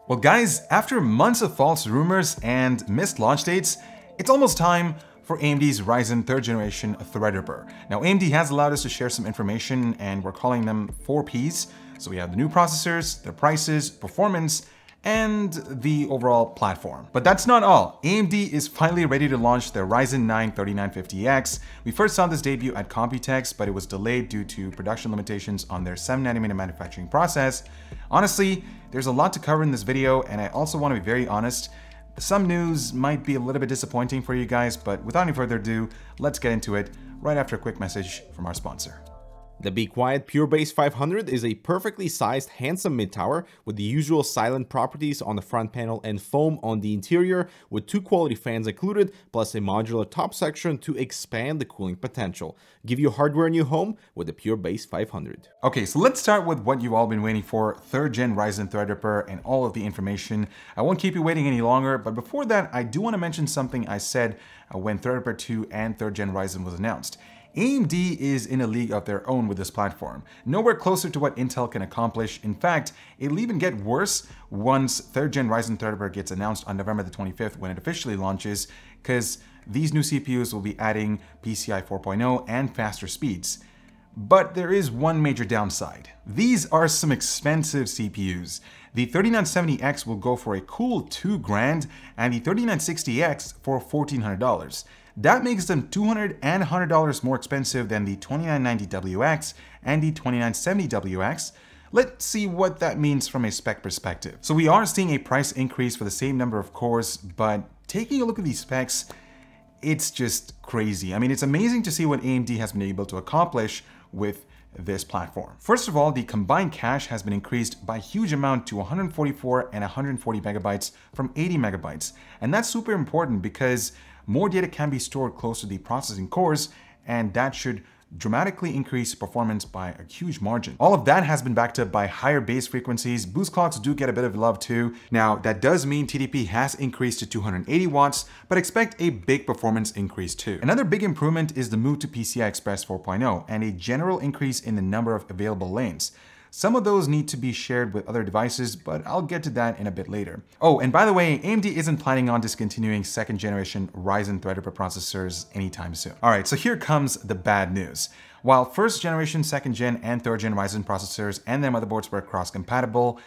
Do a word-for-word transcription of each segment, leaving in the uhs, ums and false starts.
Well guys, after months of false rumors and missed launch dates, it's almost time for A M D's Ryzen third generation Threadripper. Now A M D has allowed us to share some information and we're calling them four Ps. So we have the new processors, their prices, performance, and the overall platform. But that's not all. A M D is finally ready to launch their Ryzen nine thirty-nine fifty X. We first saw this debut at Computex, but it was delayed due to production limitations on their seven nanometer manufacturing process. Honestly, there's a lot to cover in this video, and I also want to be very honest. Some news might be a little bit disappointing for you guys, but without any further ado, let's get into it right after a quick message from our sponsor. The Be Quiet Pure Base five hundred is a perfectly sized, handsome mid-tower with the usual silent properties on the front panel and foam on the interior, with two quality fans included, plus a modular top section to expand the cooling potential. Give you hardware in your home with the Pure Base five hundred. Okay, so let's start with what you've all been waiting for, third gen Ryzen Threadripper and all of the information. I won't keep you waiting any longer, but before that, I do want to mention something I said uh, when Threadripper two and third gen Ryzen was announced. A M D is in a league of their own with this platform, nowhere closer to what Intel can accomplish. In fact, it'll even get worse once third gen Ryzen Threadripper gets announced on November the twenty-fifth when it officially launches, because these new C P Us will be adding P C I four point oh and faster speeds. But there is one major downside. These are some expensive C P Us. The thirty-nine seventy X will go for a cool two grand and the thirty-nine sixty X for fourteen hundred dollars. That makes them two hundred dollars and one hundred dollars more expensive than the twenty-nine ninety W X and the twenty-nine seventy W X. Let's see what that means from a spec perspective. So we are seeing a price increase for the same number of cores, but taking a look at these specs, it's just crazy. I mean, it's amazing to see what A M D has been able to accomplish with this platform. First of all, the combined cache has been increased by a huge amount to one hundred forty-four and one hundred forty megabytes from eighty megabytes. And that's super important because more data can be stored close to the processing cores, and that should dramatically increase performance by a huge margin. All of that has been backed up by higher base frequencies. Boost clocks do get a bit of love too. Now, that does mean T D P has increased to two hundred eighty watts, but expect a big performance increase too. Another big improvement is the move to P C I Express four point oh and a general increase in the number of available lanes. Some of those need to be shared with other devices, but I'll get to that in a bit later. Oh, and by the way, A M D isn't planning on discontinuing second generation Ryzen Threadripper processors anytime soon. All right, so here comes the bad news. While first generation, second gen, and third gen Ryzen processors and their motherboards were cross-compatible,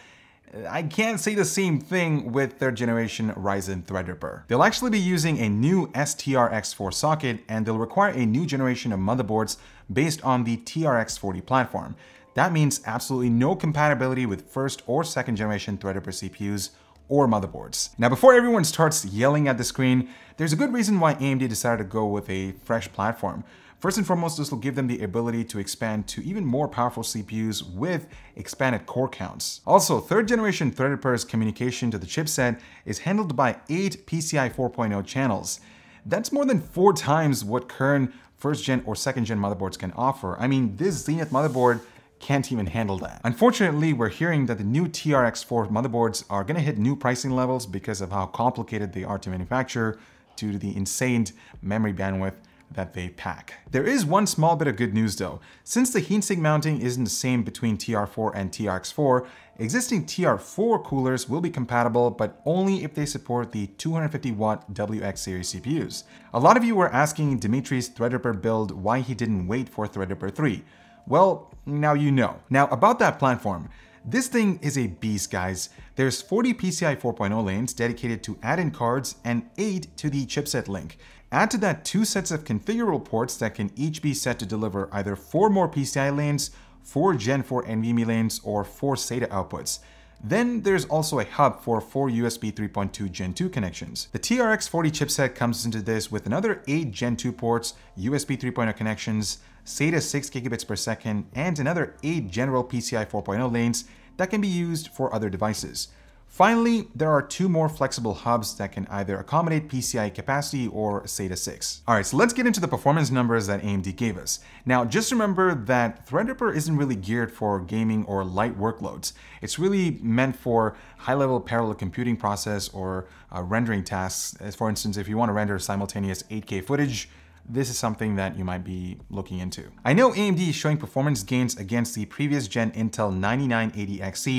I can't say the same thing with third generation Ryzen Threadripper. They'll actually be using a new S T R X four socket, and they'll require a new generation of motherboards based on the T R X forty platform. That means absolutely no compatibility with first or second generation Threadripper C P Us or motherboards. Now, before everyone starts yelling at the screen, there's a good reason why A M D decided to go with a fresh platform. First and foremost, this will give them the ability to expand to even more powerful C P Us with expanded core counts. Also, third generation Threadripper's communication to the chipset is handled by eight P C I four point oh channels. That's more than four times what current first gen or second gen motherboards can offer. I mean, this Zenith motherboard can't even handle that. Unfortunately, we're hearing that the new T R X four motherboards are gonna hit new pricing levels because of how complicated they are to manufacture due to the insane memory bandwidth that they pack. There is one small bit of good news though. Since the heatsink mounting isn't the same between T R four and T R X four, existing T R four coolers will be compatible, but only if they support the two hundred fifty watt W X series C P Us. A lot of you were asking Dimitri's Threadripper build why he didn't wait for Threadripper three. Well, now you know. Now about that platform, this thing is a beast, guys. There's forty P C I four point oh lanes dedicated to add-in cards and eight to the chipset link. Add to that two sets of configurable ports that can each be set to deliver either four more P C I lanes, four Gen four NVMe lanes, or four SATA outputs. Then there's also a hub for four U S B three point two Gen two connections. The T R X forty chipset comes into this with another eight Gen two ports, U S B three point oh connections, SATA six gigabits per second, and another eight general P C I four point oh lanes that can be used for other devices. Finally, there are two more flexible hubs that can either accommodate P C I capacity or SATA six. All right, so let's get into the performance numbers that A M D gave us. Now, just remember that Threadripper isn't really geared for gaming or light workloads. It's really meant for high-level parallel computing process or uh, rendering tasks. As for instance, if you want to render simultaneous eight K footage, this is something that you might be looking into. I know A M D is showing performance gains against the previous gen Intel ninety-nine eighty X E,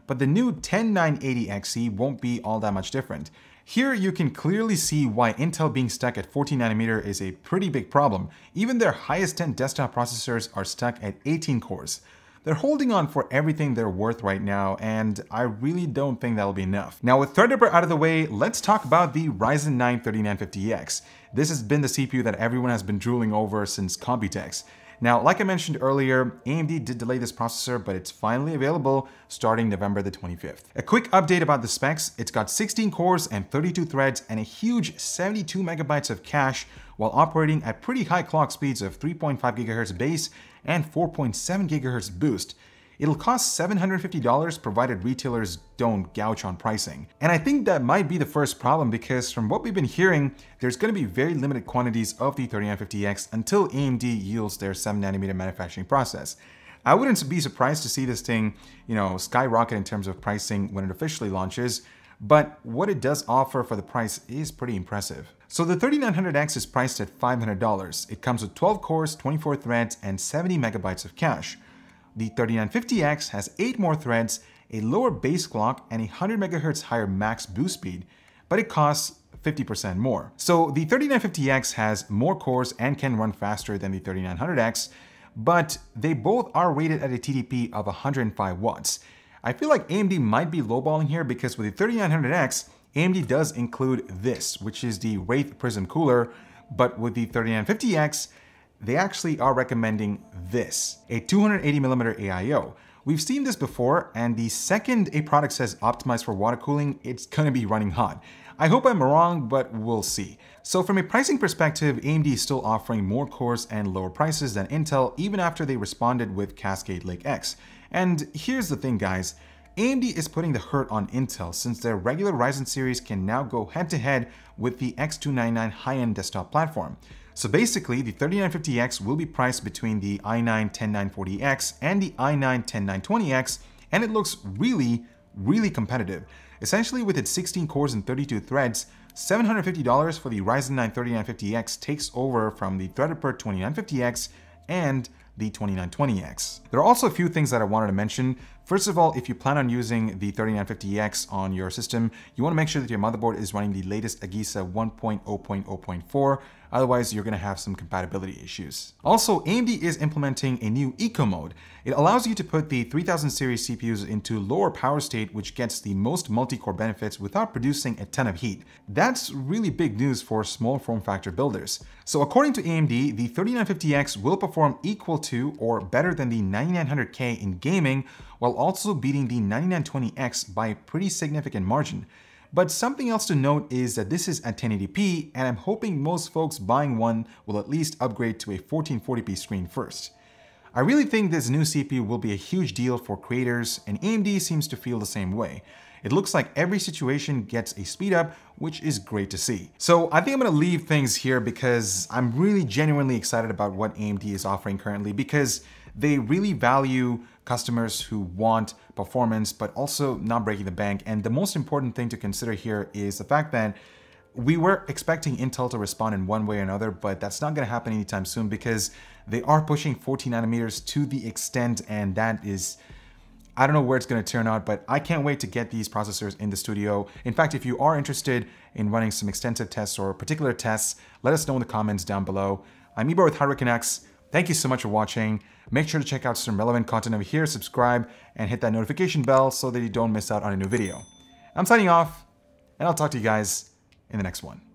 but the new ten nine eighty X E won't be all that much different. Here you can clearly see why Intel being stuck at fourteen nanometer is a pretty big problem. Even their highest end desktop processors are stuck at eighteen cores. They're holding on for everything they're worth right now, and I really don't think that'll be enough. Now with Threadripper out of the way, let's talk about the Ryzen nine thirty-nine fifty X. This has been the C P U that everyone has been drooling over since Computex. Now, like I mentioned earlier, A M D did delay this processor, but it's finally available starting November the twenty-fifth. A quick update about the specs: it's got sixteen cores and thirty-two threads and a huge seventy-two megabytes of cache while operating at pretty high clock speeds of three point five gigahertz base and four point seven gigahertz boost. It'll cost seven hundred fifty dollars provided retailers don't gouge on pricing. And I think that might be the first problem, because from what we've been hearing, there's going to be very limited quantities of the thirty-nine fifty X until A M D yields their seven nanometer manufacturing process. I wouldn't be surprised to see this thing, you know, skyrocket in terms of pricing when it officially launches, but what it does offer for the price is pretty impressive. So the thirty-nine hundred X is priced at five hundred dollars. It comes with twelve cores, twenty-four threads, and seventy megabytes of cache. The thirty-nine fifty X has eight more threads, a lower base clock, and a one hundred megahertz higher max boost speed, but it costs fifty percent more. So the thirty-nine fifty X has more cores and can run faster than the thirty-nine hundred X, but they both are rated at a T D P of one hundred five watts. I feel like A M D might be lowballing here, because with the thirty-nine hundred X, A M D does include this, which is the Wraith Prism cooler, but with the thirty-nine fifty X, they actually are recommending this, a two hundred eighty millimeter A I O. We've seen this before, and the second a product says optimized for water cooling, it's gonna be running hot. I hope I'm wrong, but we'll see. So from a pricing perspective, A M D is still offering more cores and lower prices than Intel, even after they responded with Cascade Lake X. And here's the thing, guys. A M D is putting the hurt on Intel, since their regular Ryzen series can now go head-to-head with the X two ninety-nine high-end desktop platform. So basically, the thirty-nine fifty X will be priced between the i nine ten nine forty X and the i nine ten nine twenty X, and it looks really, really competitive. Essentially, with its sixteen cores and thirty-two threads, seven hundred fifty dollars for the Ryzen nine thirty-nine fifty X takes over from the Threadripper twenty-nine fifty X and the twenty-nine twenty X. There are also a few things that I wanted to mention. First of all, if you plan on using the thirty-nine fifty X on your system, you want to make sure that your motherboard is running the latest AGESA one point oh point oh point four, otherwise you're going to have some compatibility issues. Also, A M D is implementing a new eco mode. It allows you to put the three thousand series C P Us into lower power state, which gets the most multi-core benefits without producing a ton of heat. That's really big news for small form factor builders. So according to A M D, the thirty-nine fifty X will perform equal to or better than the ninety-nine hundred K in gaming, while also beating the ninety-nine twenty X by a pretty significant margin. But something else to note is that this is at ten eighty p, and I'm hoping most folks buying one will at least upgrade to a fourteen forty p screen first. I really think this new C P U will be a huge deal for creators, and A M D seems to feel the same way. It looks like every situation gets a speed up, which is great to see. So I think I'm gonna leave things here, because I'm really genuinely excited about what A M D is offering currently, because they really value customers who want performance, but also not breaking the bank. And the most important thing to consider here is the fact that we were expecting Intel to respond in one way or another, but that's not gonna happen anytime soon, because they are pushing fourteen nanometers to the extent, and that is, I don't know where it's going to turn out, but I can't wait to get these processors in the studio. In fact, if you are interested in running some extensive tests or particular tests, let us know in the comments down below. I'm Ibor with HardwareCanucks. Thank you so much for watching. Make sure to check out some relevant content over here, subscribe, and hit that notification bell so that you don't miss out on a new video. I'm signing off, and I'll talk to you guys in the next one.